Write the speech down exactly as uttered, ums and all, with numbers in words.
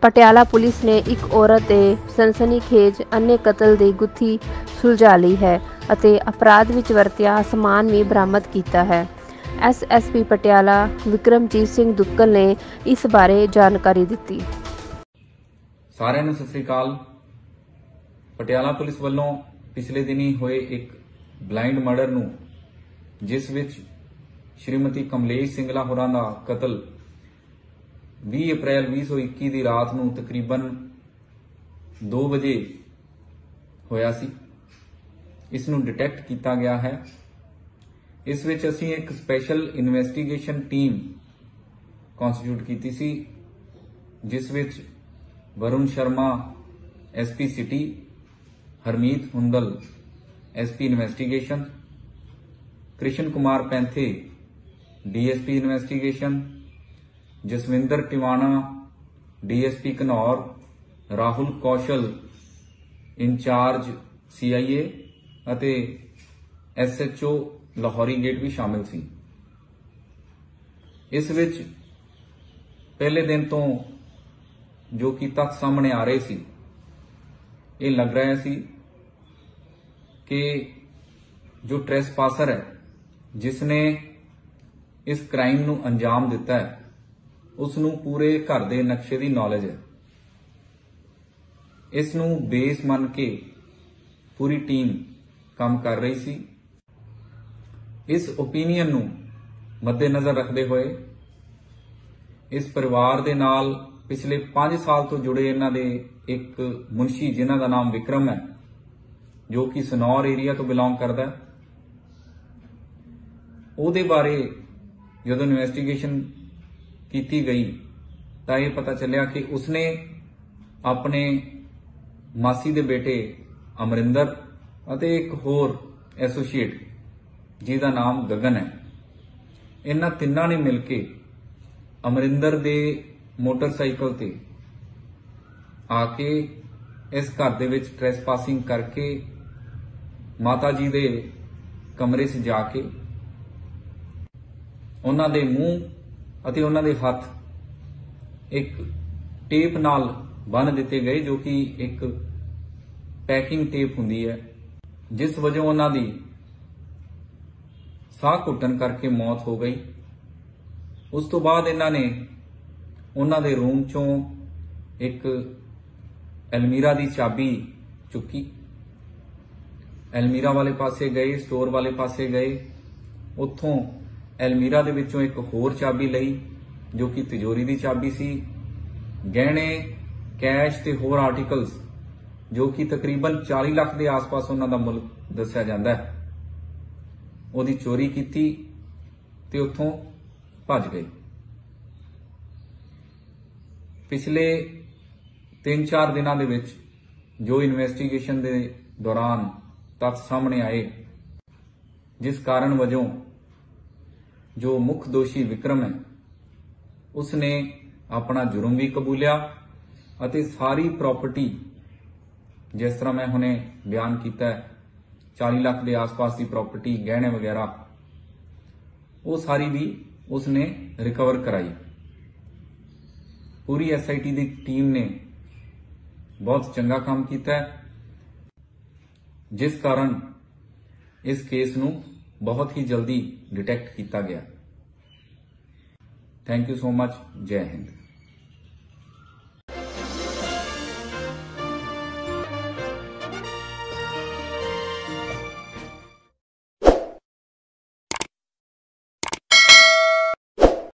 Patiala police ਨੇ ਇੱਕ ਔਰਤ ਦੇ ਸਨਸਨੀਖੇਜ ਅੰਨ੍ਹੇ ਕਤਲ ਦੀ ਗੁੱਥੀ ਸੁਲਝਾ ਲਈ ਹੈ ਅਤੇ ਅਪਰਾਧ ਵਿੱਚ ਵਰਤਿਆ ਸਮਾਨ ਵੀ ਬਰਾਮਦ ਕੀਤਾ ਹੈ। S S P Patiala Vikramjit Singh Dukkal ਨੇ ਇਸ ਬਾਰੇ ਜਾਣਕਾਰੀ ਦਿੱਤੀ। ਸਾਰਿਆਂ ਨੂੰ ਸਤਿ ਸ੍ਰੀ ਅਕਾਲ। ਪਟਿਆਲਾ ਪੁਲਿਸ ਵੱਲੋਂ ਪਿਛਲੇ ਦਿਨੀ ਹੋਏ ਇੱਕ ਬਲਾਈਂਡ ਮਰਡਰ ਨੂੰ, ਜਿਸ ਵਿੱਚ ਸ਼੍ਰੀਮਤੀ ਕਮਲੇਸ਼ ਸਿੰਗਲਾ ਹੋਰਾਂ ਦਾ ਕਤਲ ਵੀਹ ਅਪ੍ਰੈਲ ਵੀਹ ਸੌ ਇੱਕੀ ਦੀ ਰਾਤ ਨੂੰ ਤਕਰੀਬਨ ਦੋ ਵਜੇ ਹੋਇਆ ਸੀ, ਇਸ ਨੂੰ ਡਿਟੈਕਟ ਕੀਤਾ ਗਿਆ ਹੈ। ਇਸ ਵਿੱਚ ਅਸੀਂ ਇੱਕ ਸਪੈਸ਼ਲ ਇਨਵੈਸਟੀਗੇਸ਼ਨ ਟੀਮ ਕਨਸਟੀਟਿਊਟ ਕੀਤੀ ਸੀ, ਜਿਸ ਵਿੱਚ Varun Sharma S P city, Harmeet Hundal S P investigation, Krishan Kumar Painthe D S P investigation, Jaswinder Tiwana D S P Ghanaur, Rahul Kaushal incharge C I A ਅਤੇ S H O Lahori gate ਵੀ ਸ਼ਾਮਿਲ ਸੀ। ਇਸ ਵਿੱਚ ਪਹਿਲੇ ਦਿਨ ਤੋਂ ਜੋ ਕਿ ਤੱਥ ਸਾਹਮਣੇ ਆ ਰਹੇ ਸੀ, ਇਹ ਲੱਗ ਰਿਹਾ ਸੀ ਕਿ ਜੋ ਟ੍ਰੈਸਪਾਸਰ ਹੈ, ਜਿਸ ਨੇ ਇਸ ਕ੍ਰਾਈਮ ਨੂੰ ਅੰਜਾਮ ਦਿੱਤਾ ਹੈ, ਉਸ ਨੂੰ ਪੂਰੇ ਘਰ ਦੇ ਨਕਸ਼ੇ ਦੀ ਨੌਲੇਜ ਹੈ। ਇਸ ਨੂੰ ਬੇਸ ਮੰਨ ਕੇ ਪੂਰੀ ਟੀਮ ਕੰਮ ਕਰ ਰਹੀ ਸੀ। ਇਸ ਓਪੀਨੀਅਨ ਨੂੰ ਮੱਦੇਨਜ਼ਰ ਰੱਖਦੇ ਹੋਏ ਇਸ ਪਰਿਵਾਰ ਦੇ ਨਾਲ ਪਿਛਲੇ ਪੰਜ ਸਾਲ ਤੋਂ ਜੁੜੇ ਇਹਨਾਂ ਦੇ ਇੱਕ ਮੁਨਸ਼ੀ, ਜਿਨ੍ਹਾਂ ਦਾ ਨਾਮ ਵਿਕਰਮ ਹੈ, ਜੋ ਕਿ ਸਨੌਰ ਏਰੀਆ ਤੋਂ ਬਿਲੋਂਗ ਕਰਦਾ ਹੈ, ਉਹਦੇ ਬਾਰੇ ਜਦੋਂ ਇਨਵੈਸਟੀਗੇਸ਼ਨ ਕੀਤੀ ਗਈ ਤਾਂ ਇਹ ਪਤਾ ਚੱਲਿਆ ਕਿ ਉਸਨੇ ਆਪਣੇ ਮਾਸੀ ਦੇ ਬੇਟੇ ਅਮਰਿੰਦਰ ਅਤੇ ਇੱਕ ਹੋਰ ਐਸੋਸੀਏਟ, ਜਿਹਦਾ ਨਾਮ ਗਗਨ ਹੈ, ਇਹਨਾਂ ਤਿੰਨਾਂ ਨੇ ਮਿਲ ਕੇ ਅਮਰਿੰਦਰ ਦੇ ਮੋਟਰਸਾਈਕਲ ਤੇ ਆ ਕੇ ਇਸ ਘਰ ਦੇ ਵਿੱਚ ਟ੍ਰੈਸਪਾਸਿੰਗ ਕਰਕੇ ਮਾਤਾ ਜੀ ਦੇ ਕਮਰੇ 'ਚ ਜਾ ਕੇ ਉਹਨਾਂ ਦੇ ਮੂੰਹ ਅਤੇ ਉਹਨਾਂ ਦੇ ਹੱਥ ਇੱਕ ਟੇਪ ਨਾਲ ਬੰਨ੍ਹ ਦਿੱਤੇ ਗਏ, ਜੋ ਕਿ ਇੱਕ ਪੈਕਿੰਗ ਟੇਪ ਹੁੰਦੀ ਹੈ, ਜਿਸ ਵਜੋਂ ਉਹਨਾਂ ਦੀ ਸਾਹ ਘੁੱਟਣ ਕਰਕੇ ਮੌਤ ਹੋ ਗਈ। ਉਸ ਤੋਂ ਬਾਅਦ ਇਹਨਾਂ ਨੇ ਉਹਨਾਂ ਦੇ ਰੂਮ ਚੋਂ ਇੱਕ ਐਲਮੀਰਾ ਦੀ ਚਾਬੀ ਚੁੱਕੀ, ਐਲਮੀਰਾ ਵਾਲੇ ਪਾਸੇ ਗਏ, ਸਟੋਰ ਵਾਲੇ ਪਾਸੇ ਗਏ, ਉੱਥੋਂ ਐਲਮੀਰਾ ਦੇ ਵਿੱਚੋਂ ਇੱਕ ਹੋਰ ਚਾਬੀ ਲਈ, ਜੋ ਕਿ ਤਿਜੋਰੀ ਦੀ ਚਾਬੀ ਸੀ। ਗਹਿਣੇ, ਕੈਸ਼ ਤੇ ਹੋਰ ਆਰਟੀਕਲਸ, ਜੋ ਕਿ ਤਕਰੀਬਨ ਚਾਲੀ ਲੱਖ ਦੇ ਆਸ-ਪਾਸ ਉਹਨਾਂ ਦਾ ਮੁੱਲ ਦੱਸਿਆ ਜਾਂਦਾ ਹੈ, ਉਹਦੀ ਚੋਰੀ ਕੀਤੀ ਤੇ ਉੱਥੋਂ ਭੱਜ ਗਏ। ਪਿਛਲੇ ਤਿੰਨ ਚਾਰ ਦਿਨਾਂ ਦੇ ਵਿੱਚ ਜੋ ਇਨਵੈਸਟੀਗੇਸ਼ਨ ਦੇ ਦੌਰਾਨ ਤੱਥ ਸਾਹਮਣੇ ਆਏ, ਜਿਸ ਕਾਰਨ ਵਜੋਂ ਜੋ ਮੁੱਖ ਦੋਸ਼ੀ ਵਿਕਰਮ ਹੈ, ਉਸਨੇ ਆਪਣਾ ਜੁਰਮ ਵੀ ਕਬੂਲਿਆ ਅਤੇ ਸਾਰੀ ਪ੍ਰਾਪਰਟੀ, ਜਿਸ ਤਰ੍ਹਾਂ ਮੈਂ ਹੁਣੇ ਬਿਆਨ ਕੀਤਾ ਹੈ, ਚਾਲੀ ਲੱਖ ਦੇ ਆਸ-ਪਾਸ ਦੀ ਪ੍ਰਾਪਰਟੀ, ਗਹਿਣੇ ਵਗੈਰਾ, ਉਹ ਸਾਰੀ ਵੀ ਉਸਨੇ ਰਿਕਵਰ ਕਰਾਈ। ਪੂਰੀ ਐਸ ਆਈ ਟੀ ਦੀ ਟੀਮ ਨੇ ਬਹੁਤ ਚੰਗਾ ਕੰਮ ਕੀਤਾ ਹੈ, ਜਿਸ ਕਾਰਨ ਇਸ ਕੇਸ ਨੂੰ ਬਹੁਤ ਹੀ ਜਲਦੀ ਡਿਟੈਕਟ ਕੀਤਾ ਗਿਆ। Thank you so much. ਜੈ ਹਿੰਦ।